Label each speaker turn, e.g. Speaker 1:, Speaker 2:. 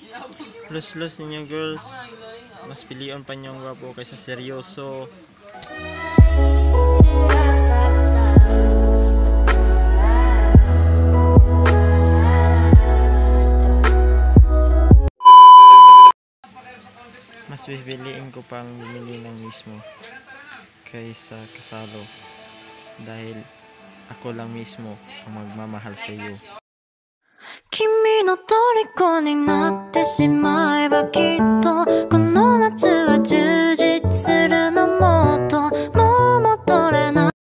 Speaker 1: Los ninyo girls. Mas pilion pa niyong gwapo kaysa seryoso. Mas pipiliin ko pang bumili ng mismo kaysa kasalo dahil ako lang mismo ang magmamahal sa iyo.
Speaker 2: 君の虜になってしまえばきっと